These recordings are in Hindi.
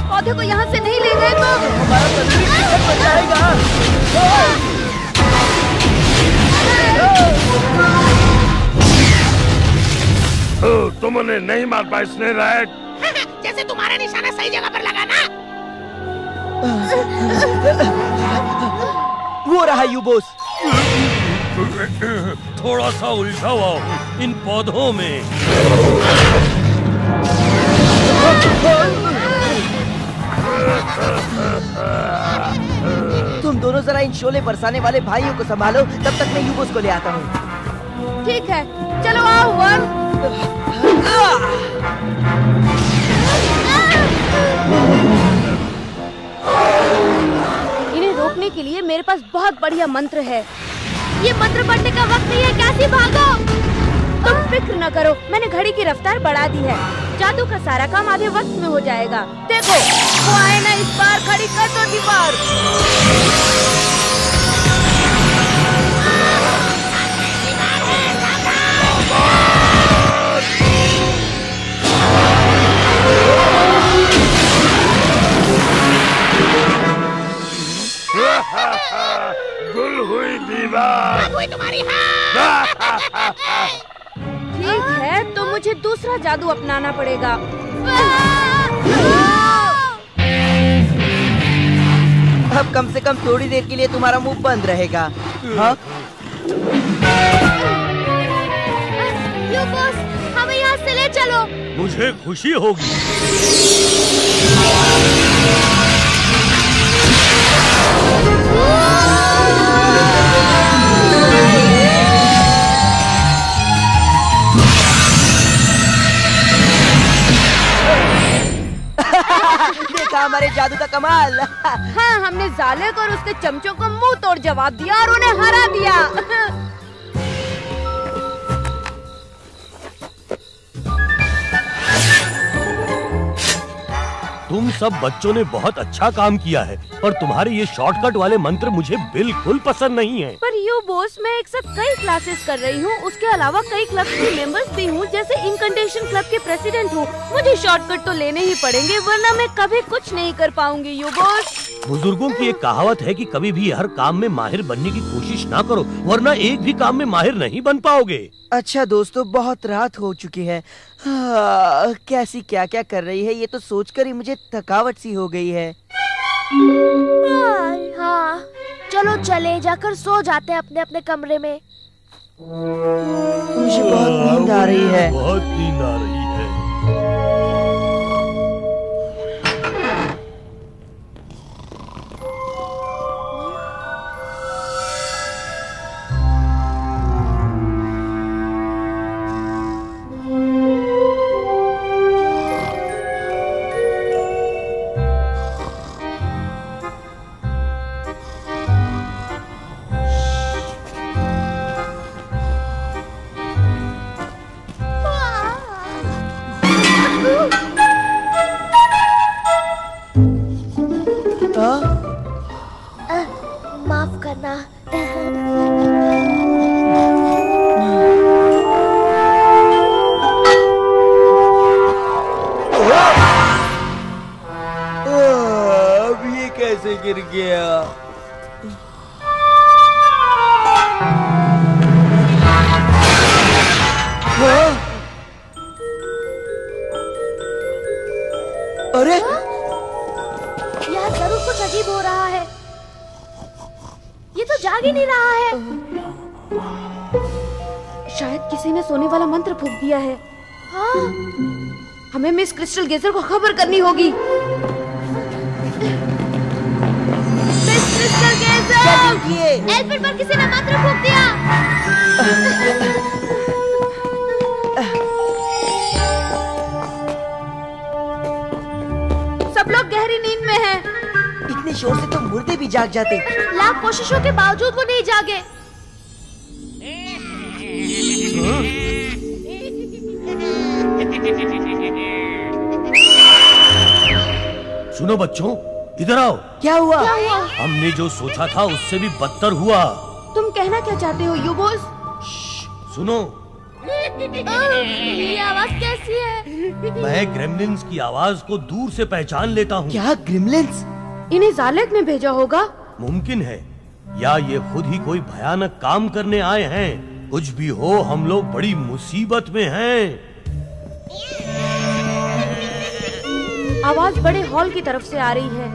पौधे को यहाँ से नहीं ले गए तो हमारा मंत्री किधर बच जाएगा? तुमने नहीं मार पाया स्नेक राइट। जैसे तुम्हारा निशाना सही जगह पर लगा ना। वो रहा यूबोस। थोड़ा सा उलझा हुआ इन पौधों में। तुम दोनों जरा इन शोले बरसाने वाले भाइयों को संभालो, तब तक मैं यूबोस को ले आता हूँ। ठीक है, चलो आओ वन। इन्हें रोकने के लिए मेरे पास बहुत बढ़िया मंत्र है। ये मंत्र पढ़ने का वक्त नहीं है, कैसे भागो। तुम फिक्र न करो, मैंने घड़ी की रफ्तार बढ़ा दी है। जादू का सारा काम आधे वक्त में हो जाएगा। देखो, वो आए ना, इस बार खड़ी कर दो दीवार। गुल हुई दीवार। हुई तुम्हारी। ठीक है, तो मुझे दूसरा जादू अपनाना पड़ेगा। अब कम से कम थोड़ी देर के लिए तुम्हारा मुंह बंद रहेगा। हाँ? यूबोस, हमें यहाँ से ले चलो। मुझे खुशी होगी। देखा हमारे जादू का कमाल। हाँ, हमने जालिक और उसके चमचों को मुंह तोड़ जवाब दिया और उन्हें हरा दिया। तुम सब बच्चों ने बहुत अच्छा काम किया है, पर तुम्हारे ये शॉर्टकट वाले मंत्र मुझे बिल्कुल पसंद नहीं है। पर यूबोस, मैं एक साथ कई क्लासेस कर रही हूँ, उसके अलावा कई क्लब की मेंबर्स भी हूँ, जैसे इनकंटेशन क्लब के प्रेसिडेंट हूँ। मुझे शॉर्टकट तो लेने ही पड़ेंगे, वरना मैं कभी कुछ नहीं कर पाऊंगी। यूबोस, बुजुर्गों की एक कहावत है कि कभी भी हर काम में माहिर बनने की कोशिश ना करो, वरना एक भी काम में माहिर नहीं बन पाओगे। अच्छा दोस्तों, बहुत रात हो चुकी है। हाँ, कैसी क्या क्या कर रही है, ये तो सोचकर ही मुझे थकावट सी हो गई है। हाँ, चलो चले जाकर सो जाते हैं अपने अपने कमरे में। मुझे बहुत नींद आ रही है। बहुत नींद आ रही है। माफ करना। अब ये कैसे गिर गया? अरे यार, जरूर कुछ अजीब हो रहा है। ये तो जाग ही नहीं रहा है। शायद किसी ने सोने वाला मंत्र फूंक दिया है। हाँ, हमें मिस क्रिस्टल गेजर को खबर करनी होगी। मिस क्रिस्टल गेजर, एल्फ्रेड पर किसी ने मंत्र फूंक दिया। सब लोग गहरी नींद में हैं। इतने शोर से तो मुर्दे भी जाग जाते। लाख कोशिशों के बावजूद वो नहीं जागे। सुनो बच्चों, इधर आओ। क्या हुआ? हमने जो सोचा था उससे भी बदतर हुआ। तुम कहना क्या चाहते हो यूबोस? सुनो, ये आवाज कैसी है? मैं ग्रेमलिन्स की आवाज को दूर से पहचान लेता हूँ। क्या ग्रिमलिन्स? इन्हें जालिक ने भेजा होगा। मुमकिन है, या ये खुद ही कोई भयानक काम करने आए हैं। कुछ भी हो, हम लोग बड़ी मुसीबत में हैं। आवाज बड़े हॉल की तरफ से आ रही है।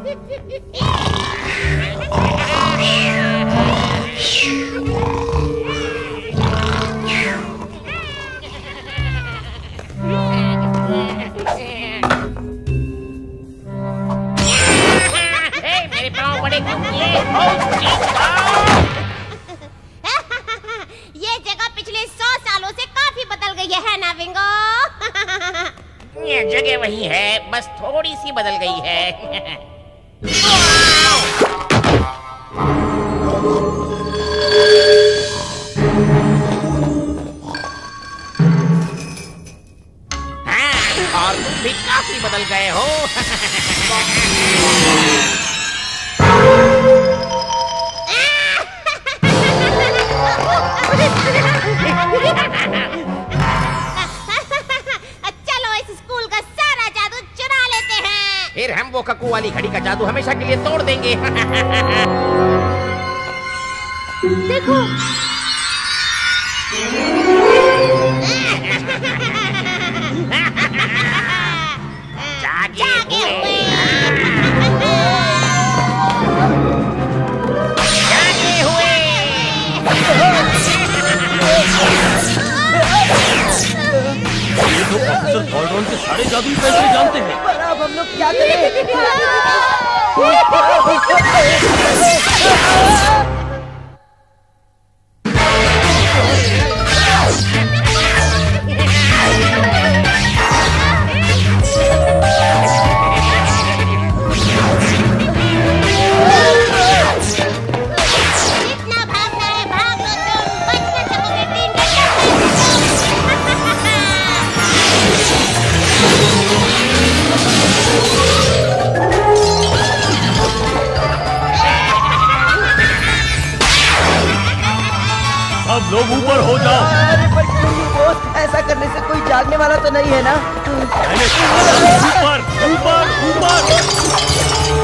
मेरे पाँव बड़े दुखिए। ये जगह पिछले 100 सालों से काफी बदल गई है ना बिंगो? ये जगह वही है, बस थोड़ी सी बदल गई है। हाँ, और तुम भी काफी बदल गए हो। चलो इस स्कूल का सारा जादू चुरा लेते हैं। फिर हम वो कक्कू वाली घड़ी का जादू हमेशा के लिए तोड़ देंगे। देखो, जागे हुए। जागे हुए। ये तो प्रोफेसर कॉल्ड्रॉन के सारे जादुई फैसले जानते हैं। पर अब हम लोग क्या करें? जितना भागना है भाग लो तुम, बच न सकोगे 3 घंटे। सब लोग ऊपर हो जाओ। अरे पर बॉस, ऐसा करने से कोई जागने वाला तो नहीं है ना? मैंने कहा ऊपर ऊपर ऊपर।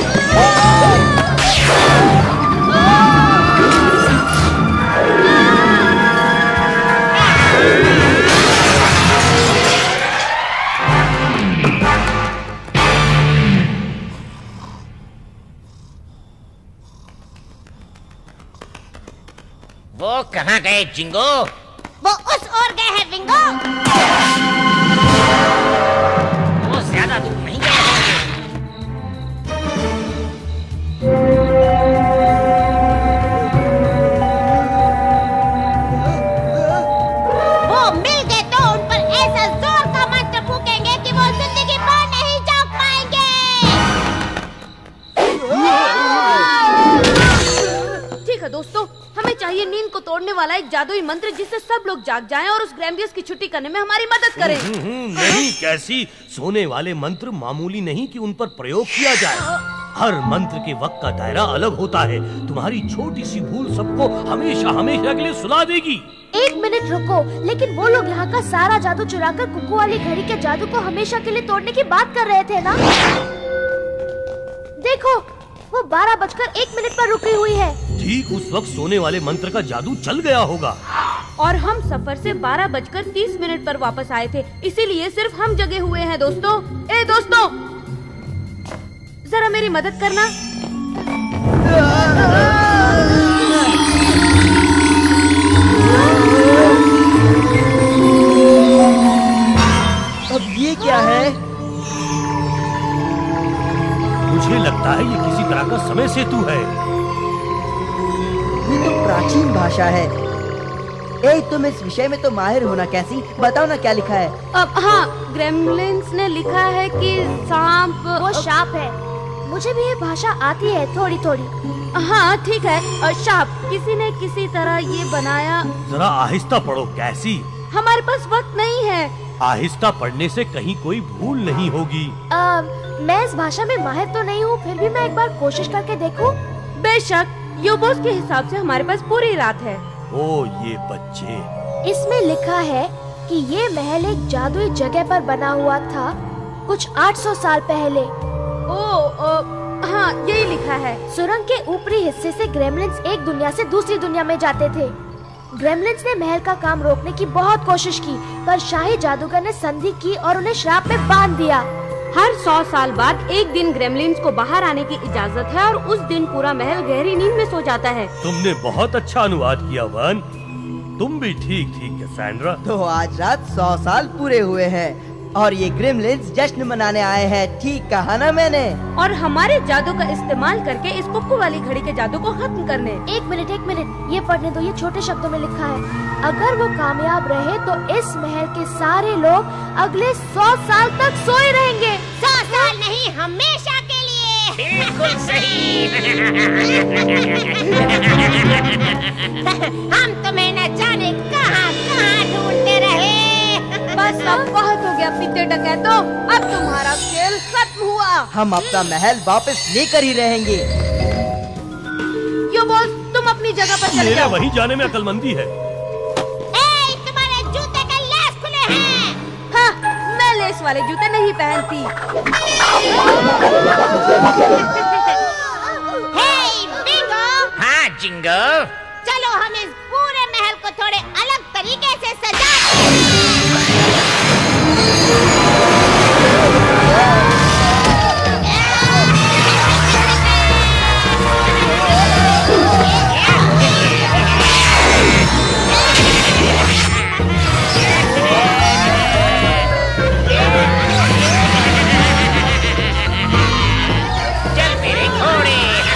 वो कहाँ गए जिंगो? वो उस ओर गए हैं बिंगो। वो ज्यादा दूर नहीं गए होंगे। वो मिल गए तो उन पर ऐसा जोर का मंत्र फूकेंगे कि वो जिंदगी भर नहीं जाग पाएंगे। ठीक है दोस्तों, हमें चाहिए नींद को तोड़ने वाला एक जादुई मंत्र जिससे सब लोग जाग जाएं और उस ग्रैम्बियस की छुट्टी करने में हमारी मदद करें। नहीं, कैसी सोने वाले मंत्र मामूली नहीं कि उन पर प्रयोग किया जाए। हर मंत्र के वक्त का दायरा अलग होता है। तुम्हारी छोटी सी भूल सबको हमेशा हमेशा के लिए सुला देगी। 1 मिनट रुको, लेकिन वो लोग यहाँ का सारा जादू चुराकर कुकू वाली घड़ी के जादू को हमेशा के लिए तोड़ने की बात कर रहे थे ना? देखो, वो 12:01 पर रुकी हुई है। ठीक उस वक्त सोने वाले मंत्र का जादू चल गया होगा। और हम सफर से 12:30 पर वापस आए थे, इसीलिए सिर्फ हम जगे हुए हैं दोस्तों। ए दोस्तों, जरा मेरी मदद करना। अब ये क्या है? मुझे लगता है ये किसी तरह का समय सेतु है। ये तो प्राचीन भाषा है। ए, तुम इस विषय में तो माहिर होना, कैसी बताओ ना क्या लिखा है? अब हाँ, ग्रेमलिन्स ने लिखा है कि सांप वो शाप है। मुझे भी ये भाषा आती है थोड़ी थोड़ी। हाँ ठीक है, शाप किसी ने किसी तरह ये बनाया। जरा आहिस्ता पढ़ो कैसी। हमारे पास वक्त नहीं है। आहिस्ता पढ़ने से कहीं कोई भूल नहीं होगी। मैं इस भाषा में माहिर तो नहीं हूँ, फिर भी मैं एक बार कोशिश करके देखूं। बेशक, यूबोस के हिसाब से हमारे पास पूरी रात है। ओ ये बच्चे, इसमें लिखा है कि ये महल एक जादुई जगह पर बना हुआ था कुछ 800 साल पहले। हाँ, यही लिखा है। सुरंग के ऊपरी हिस्से से ग्रेमलिन्स एक दुनिया से दूसरी दुनिया में जाते थे। ग्रेमलिन्स ने महल का काम रोकने की बहुत कोशिश की, पर शाही जादूगर ने संधि की और उन्हें श्राप में बांध दिया। हर 100 साल बाद एक दिन ग्रेमलिन्स को बाहर आने की इजाजत है और उस दिन पूरा महल गहरी नींद में सो जाता है। तुमने बहुत अच्छा अनुवाद किया वन। तुम भी ठीक कैसेंड्रा। तो आज रात 100 साल पूरे हुए हैं और ये ग्रेमलिन्स जश्न मनाने आए हैं। ठीक कहा ना मैंने? और हमारे जादू का इस्तेमाल करके इस कुक्कू वाली घड़ी के जादू को खत्म करने। एक मिनट, ये पढ़ने दो। ये छोटे शब्दों में लिखा है, अगर वो कामयाब रहे तो इस महल के सारे लोग अगले 100 साल तक सोए रहेंगे। 100 साल नहीं, हमेशा के लिए। बिल्कुल सही। हम तुम्हें न जाने कहाँ कहाँ ढूंढते रहे। बस अब बहुत हो गया पीते डकैतों, अब तुम्हारा खेल खत्म हुआ। हम अपना महल वापस लेकर ही रहेंगे। यो बॉस, तुम अपनी जगह पर चले मेरा जाओ। वहीं जाने में अक्लमंदी है। तुम्हारे जूते के लेस खुले हैं। हाँ, मैं लेस वाले जूते नहीं पहनती। Hey bingo. हाँ जिंगो। चलो हम इस पूरे महल को थोड़े अलग तरीके से सजाते हैं। चल मेरे घोड़े।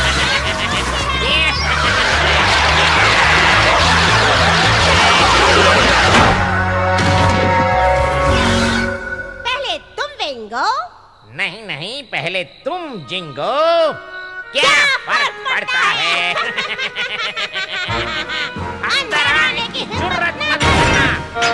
पहले तुम बिंगो। नहीं, पहले तुम जिंगो। क्या फर्क पड़ता है? अंदर आने की जरूरत मत करना।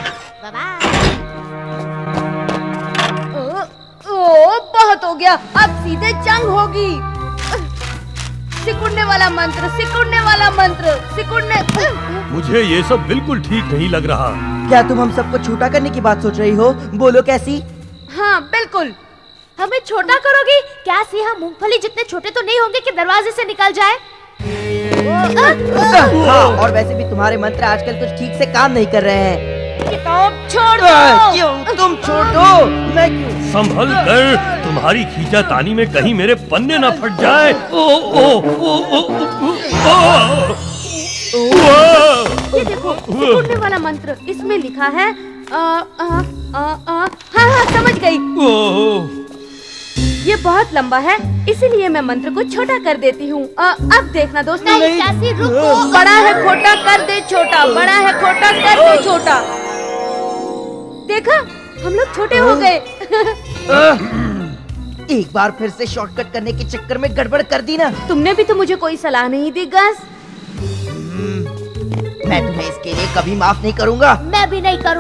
बहुत हो गया, अब सीधे जंग होगी। सिकुड़ने वाला मंत्र, सिकुड़ने वाला मंत्र, सिकुड़ने। मुझे ये सब बिल्कुल ठीक नहीं लग रहा। क्या तुम हम सबको छोटा करने की बात सोच रही हो? बोलो कैसी? हाँ बिल्कुल। हमें छोटा करोगी? क्या सी हम मूंगफली जितने छोटे तो नहीं होंगे कि दरवाजे से निकल जाए? हाँ, और वैसे भी तुम्हारे मंत्र आजकल कुछ ठीक से काम नहीं कर रहे हैं। किताब छोड़ दो। क्यों? तुम छोड़ दो, मैं क्यों? संभल कर, तुम्हारी खींचातानी में कहीं मेरे पन्ने न फट जाए। ये देखो, सिकुड़ने वाला मंत्र, इसमें लिखा है हाँ, समझ गई। ये बहुत लंबा है, इसीलिए मैं मंत्र को छोटा कर देती हूँ। अब देखना दोस्तों। कैसी रुको। बड़ा है खोटा कर दे छोटा, बड़ा है खोटा कर दे छोटा। देखा, हम लोग छोटे हो गए। एक बार फिर से शॉर्टकट करने के चक्कर में गड़बड़ कर दी ना। तुमने भी तो मुझे कोई सलाह नहीं दी गस। मैं तुम्हें इसके लिए कभी माफ नहीं करूँगा। मैं भी नहीं करूँगा।